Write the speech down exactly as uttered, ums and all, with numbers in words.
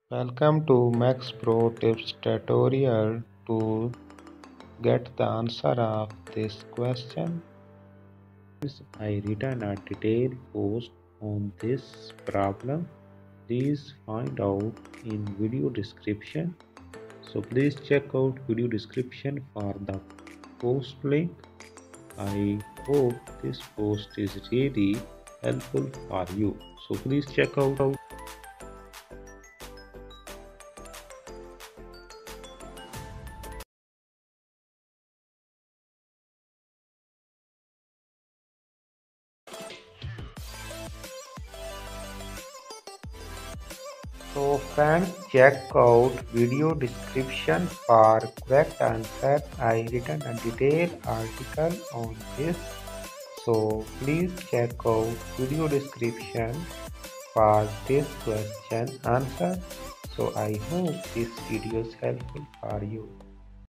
Welcome to Max Pro Tips tutorial to get the answer of this question. I written a detailed post on this problem. Please find out in video description. So please check out video description for the post link. I hope this post is really helpful for you. So please check out. So friends, check out video description for correct answer. I written a detailed article on this. So please check out video description for this question answer. So I hope this video is helpful for you.